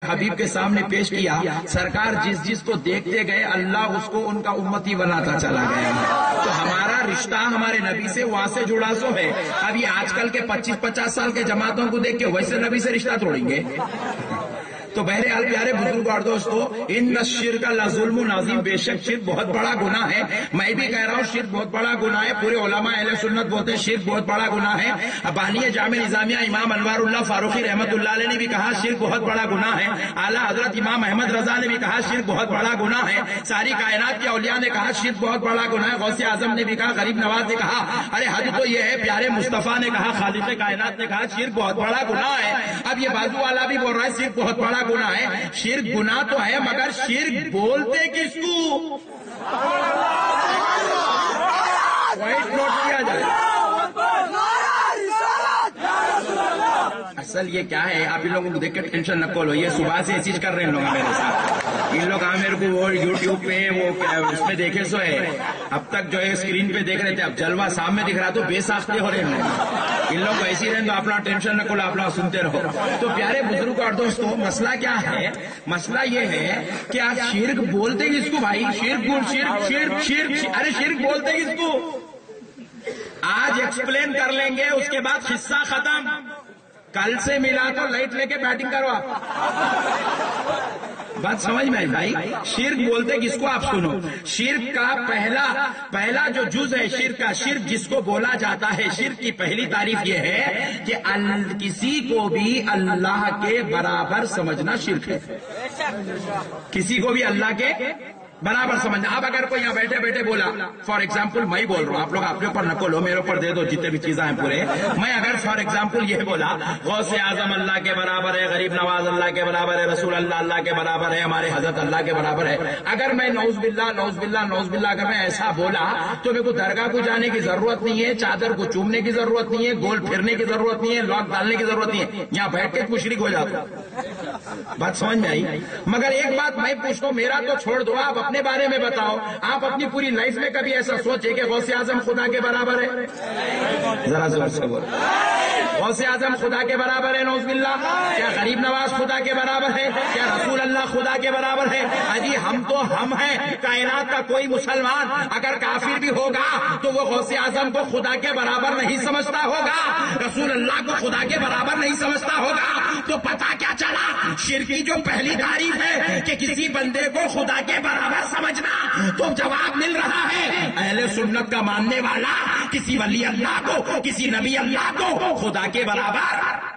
حبیب کے سامنے پیش کیا، سرکار جس جس کو دیکھتے گئے اللہ اس کو ان کا امتی بناتا چلا گیا۔ تو ہمارا رشتہ ہمارے نبی سے وہاں سے جڑا سو ہے۔ ابھی آج کل کے 25-50 سال کے جماعتوں کو دیکھ کے ویسے نبی سے رشتہ توڑیں گے؟ تو بہرحال پیارے بزرگ اور دوستو، ان الشرک لظلم عظیم، بے شک شرک بہت بڑا گناہ ہے۔ میں بھی کہہ رہا ہوں شرک بہت بڑا گناہ ہے، پورے علماء اہل سنت بولتے ہیں شرک بہت بڑا گناہ ہے۔ بانی جامع نظامیہ امام انوار اللہ فاروقی رحمت اللہ علیہ نے بھی کہا شرک بہت بڑا گناہ ہے۔ اعلیٰ حضرت امام احمد رضا نے بھی کہا شرک بہت بڑا گناہ ہے۔ ساری کائنات کے اولیاء نے کہا شرک بہت بڑا گناہ ہے۔ غوث اعظم نے بھی کہا، غریب نواز نے کہا، ارے حد تو یہ ہے، پیارے مصطفیٰ نے کہا، خالق کائنات نے کہا شرک بہت بڑا گناہ ہے۔ اب یہ بازو والا بھی بول رہا ہے شرک بہت بڑا گناہ ہے۔ شرک گناہ تو ہے، مگر شرک بولتے کس کو؟ پوائنٹ نوٹ کیا جائے۔ اصل یہ کیا ہے، آپ ان لوگوں کو دیکھ کے ٹینشن نہ کھولو، یہ صبح سے یہ چیز کر رہے ہیں لوگ میرے ساتھ۔ ان لوگ میرے کو وہ یوٹیوب پہ وہ اس میں دیکھے سو ہے، اب تک جو ہے اسکرین پہ دیکھ رہے تھے، اب جلوہ سامنے دکھ رہا تو بے ساختے ہو رہے ہیں۔ ان لوگ ایسے ہی رہیں تو آپ لوگ ٹینشن نہ کھولو، آپ لوگ سنتے رہو۔ تو پیارے بزرگ اور دوستوں، مسئلہ کیا ہے؟ مسئلہ یہ ہے کہ آپ شرک بولتے کس کو بھائی؟ ارے شرک بولتے کس کو؟ آج ایکسپلین کر لیں گے، اس کے بعد قصہ ختم۔ کل سے ملا تو لائٹ لے کے بیٹنگ کرو آپ۔ بات سمجھ میں آئی بھائی؟ شرک بولتے کس کو آپ سنو۔ شرک کا پہلا جو جز ہے شرک کا، شرک جس کو بولا جاتا ہے، شرک کی پہلی تعریف یہ ہے کہ کسی کو بھی اللہ کے برابر سمجھنا شرک ہے۔ کسی کو بھی اللہ کے برابر سمجھنا۔ اب اگر کوئی یہاں بیٹھے بیٹھے بولا، فار ایگزامپل میں بول رہا ہوں، آپ لوگ اپنے اوپر نہ کھولو، میرے اوپر دے دو جتنے بھی چیزیں ہیں پورے۔ میں اگر فار ایگزامپل یہ بولا غوث اعظم اللہ کے برابر ہے، غریب نواز اللہ کے برابر ہے، رسول اللہ کے برابر ہے، ہمارے حضرت اللہ کے برابر ہے، اگر میں نعوذ باللہ اگر میں ایسا بولا تو میرے کو درگاہ کو جانے کی ضرورت نہیں ہے، چادر کو چومنے کی ضرورت نہیں ہے، گول پھرنے کی ضرورت نہیں ہے، لاک ڈالنے کی ضرورت نہیں ہے، یہاں بیٹھ کے مشرک ہو جاتا۔ بات سمجھ میں آئی؟ مگر ایک بات میں پوچھتا ہوں، میرا تو چھوڑ دو، آپ اپنے بارے میں بتاؤ، آپ اپنی پوری لائف میں کبھی ایسا سوچے کہ غوث اعظم خدا کے برابر ہے؟ ذرا زور سے بولو، غوث اعظم خدا کے برابر ہے؟ نعوذ باللہ۔ کیا غریب نواز خدا کے برابر ہے؟ کیا رسول اللہ خدا کے برابر ہے؟ اجی ہم تو ہم ہیں۔ کائنات کا کوئی مسلمان اگر کافر بھی ہوگا تو وہ غوث اعظم کو خدا کے برابر نہیں سمجھتا ہوگا، رسول اللہ کو خدا کے برابر نہیں سمجھتا ہوگا۔ تو پتہ کیا چلا؟ شرک کی جو پہلی تعریف ہے کہ کسی بندے کو خدا کے برابر سمجھنا، تو جواب مل رہا ہے اہل سنت کا ماننے والا کسی ولی اللہ کو، کسی نبی اللہ کو خدا کے برابر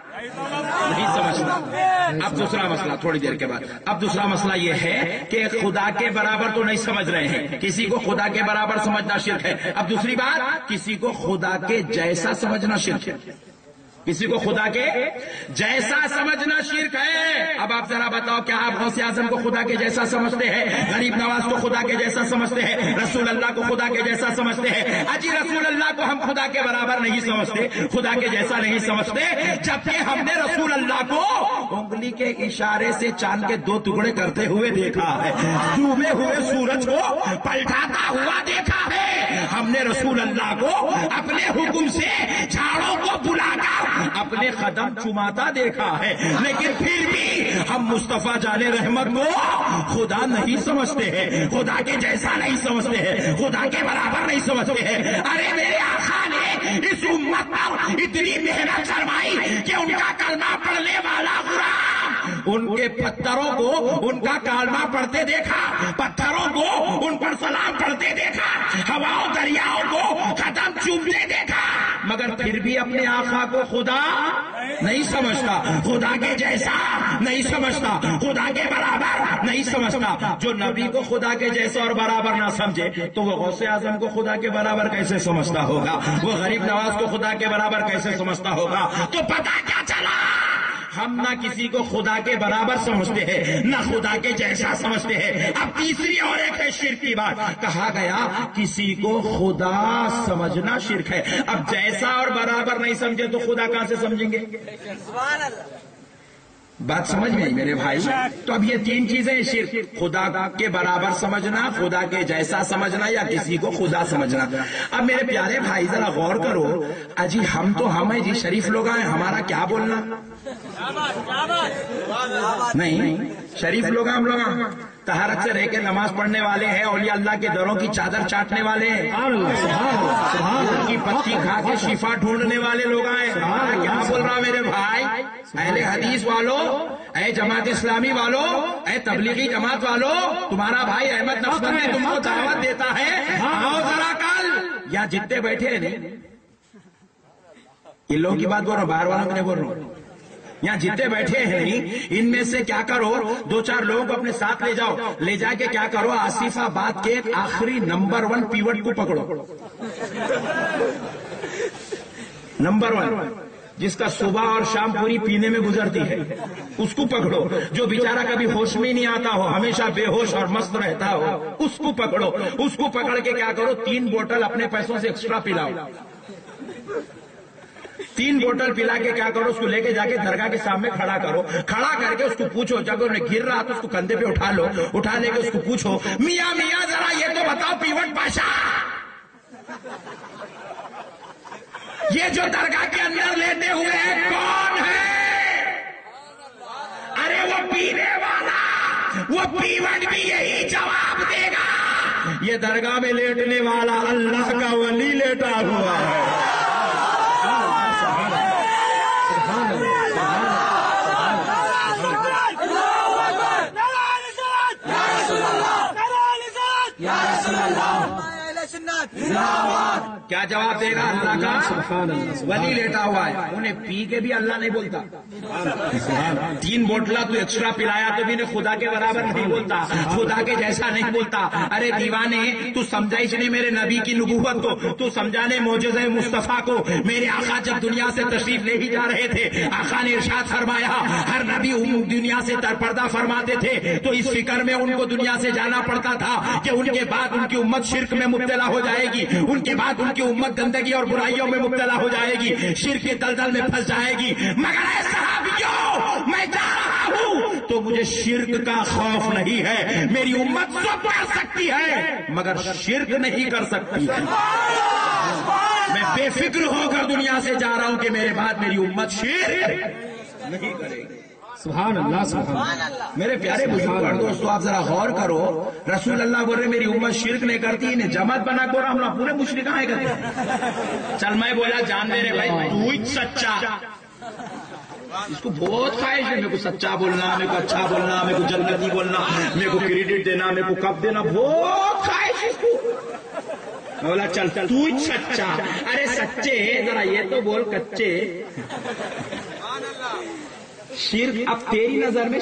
نہیں سمجھتا۔ اب دوسرا مسئلہ تھوڑی دیر کے بعد، اب دوسرا مسئلہ یہ ہے کہ خدا کے برابر تو نہیں سمجھ رہے ہیں، کسی کو خدا کے برابر سمجھنا شرک ہے۔ اب دوسری بات، کسی کو خدا کے جیسا سمجھنا شرک ہے، کسی کو خدا کے جیسا سمجھنا شرک ہے۔ اب آپ ذرا بتاؤ، کیا آپ غوث اعظم کو خدا کے جیسا سمجھتے ہیں؟ غریب نواز کو خدا کے جیسا سمجھتے ہیں؟ رسول اللہ کو خدا کے جیسا سمجھتے ہیں؟ اجی رسول اللہ کو ہم خدا کے برابر نہیں سمجھتے، خدا کے جیسا نہیں سمجھتے، جبکہ ہم نے رسول اللہ کو انگلی کے اشارے سے چاند کے 2 ٹکڑے کرتے ہوئے دیکھا ہے، ڈوبے ہوئے سورج کو پلٹاتا ہوا دیکھا ہے۔ ہم نے رسول اللہ کو اپنے حکم سے جھاڑوں کو بلا کر اپنے قدم چماتا دیکھا ہے، لیکن پھر بھی ہم مصطفیٰ جان رحمت کو خدا نہیں سمجھتے ہیں، خدا کے جیسا نہیں سمجھتے ہیں، خدا کے برابر نہیں سمجھتے ہیں۔ ارے میرے آقا نے اس امت پر اتنی محنت فرمائی کہ ان کا کلمہ پڑھنے والا غلام ان کے پتھروں کو ان کا کلمہ پڑھتے دیکھا، پتھروں کو ان پر سلام پڑھتے دیکھا، ہواؤں دریاؤں کو قدم چومتے دیکھا، مگر پھر بھی اپنے آقا کو خدا نہیں سمجھتا، خدا کے جیسا نہیں سمجھتا، خدا کے برابر نہیں سمجھتا۔ جو نبی کو خدا کے جیسا اور برابر نہ سمجھے تو وہ غوث اعظم کو خدا کے برابر کیسے سمجھتا ہوگا؟ وہ غریب نواز کو خدا کے برابر کیسے سمجھتا ہوگا؟ تو پتہ کیا چلا؟ ہم نہ کسی کو خدا کے برابر سمجھتے ہیں، نہ خدا کے جیسا سمجھتے ہیں۔ اب تیسری اور ایک ہے شرک کی بات، کہا گیا کسی کو خدا سمجھنا شرک ہے۔ اب جیسا اور برابر نہیں سمجھے تو خدا کہاں سے سمجھیں گے؟ بات سمجھ میں آئی میرے بھائی؟ تو اب یہ 3 چیزیں شرک، خدا کے برابر سمجھنا، خدا کے جیسا سمجھنا، یا کسی کو خدا سمجھنا۔ اب میرے پیارے بھائی ذرا غور کرو، اجی ہم تو ہم ہیں جی، شریف لوگ ہیں، ہمارا کیا بولنا؟ نہیں، شریف لوگ ہم لوگ طہارت سے رہ کے نماز پڑھنے والے ہیں، اولیاء اللہ کے دروں کی چادر چاٹنے والے ہیں، ان کی پتی کھا کے شفا ڈھونڈنے والے لوگ ہیں۔ کیا بول رہا میرے بھائی؟ اہل حدیث والوں، اے جماعت اسلامی والوں، اے تبلیغی جماعت والوں، تمہارا بھائی احمد نقشبندی تم کو دعوت دیتا ہے، آؤ ذرا کل یا جتنے بیٹھے ہیں نہیں، ان لوگوں کی بات بول رہا ہوں، باہر والوں کی نہیں بول رہا ہوں، یہاں جتنے بیٹھے ہیں ان میں سے کیا کرو، 2-4 لوگوں کو اپنے ساتھ لے جاؤ، لے جا کے کیا کرو، آصف آباد کے آخری نمبر 1 پیوٹ کو پکڑو، نمبر 1 جس کا صبح اور شام پوری پینے میں گزرتی ہے، اس کو پکڑو، جو بیچارہ کبھی ہوش میں نہیں آتا ہو، ہمیشہ بے ہوش اور مست رہتا ہو، اس کو پکڑو، اس کو پکڑ کے کیا کرو، 3 بوتل اپنے پیسوں سے ایکسٹرا پلاؤ، 3 بوتل پلا کے کیا کرو، اس کو لے کے جا کے درگاہ کے سامنے کھڑا کرو، کھڑا کر کے اس کو پوچھو، جب انہیں گر رہا تو اس کو کندھے پہ اٹھا لو، اٹھا لے کے اس کو پوچھو، میاں میاں ذرا یہ تو بتاؤ پیوٹ پاشا، یہ جو درگاہ کے اندر لیتے ہوئے ہیں کون ہے؟ ارے وہ پینے والا، وہ پیوٹ بھی یہی جواب دے گا، یہ درگاہ میں لیٹنے والا اللہ کا ولی لیٹا ہوا ہے۔ کیا جواب دے گا؟ اللہ کا ولی لیٹا ہوا ہے، انہیں پی کے بھی اللہ نہیں بولتا، 3 بوتلا تو ایکسٹرا پلایا تو بھی خدا کے برابر نہیں بولتا، خدا کے جیسا نہیں بولتا۔ ارے دیوانے، تو سمجھائش نہیں میرے نبی کی نبوت کو، تو سمجھانے معجزہ مصطفیٰ کو۔ میرے آقا جب دنیا سے تشریف لے ہی جا رہے تھے، آقا نے ارشاد فرمایا ہر نبی دنیا سے پردہ فرماتے تھے، تو اس فکر میں ان کو دنیا سے جانا پڑتا تھا کہ ان کے بعد ان کی امت شرک میں مبتلا ہو جائے گی، ان کے بعد ان کی امت گندگی اور برائیوں میں مبتلا ہو جائے گی، شرک کے دلدل میں پھنس جائے گی، مگر اے صحابیوں میں جا رہا ہوں تو مجھے شرک کا خوف نہیں ہے، میری امت سب کر سکتی ہے مگر شرک نہیں کر سکتی، میں بے فکر ہو کر دنیا سے جا رہا ہوں کہ میرے بعد میری امت شرک نہیں کرے گی۔ سبحان اللہ، سبحان اللہ۔ میرے پیارے بزرگ دوستو، آپ ذرا غور کرو، رسول اللہ بول رہے میری امت شرک نہیں کرتی، انہیں جماعت بنا کے ہم لوگ پورے مشرک کہاں کرتے؟ چل میں بولا جان میرے بھائی تو ہی سچا، اس کو بہت خواہش ہے میرے کو سچا بولنا، میرے کو اچھا بولنا، میرے کو جنتی بولنا، میرے کو کریڈٹ دینا، میرے کو کپ دینا، بہت خواہش اس کو۔ میں بولا چل تو ہی سچا، ارے سچے ذرا یہ تو بول کچے۔ شرک اب تیری نظر میں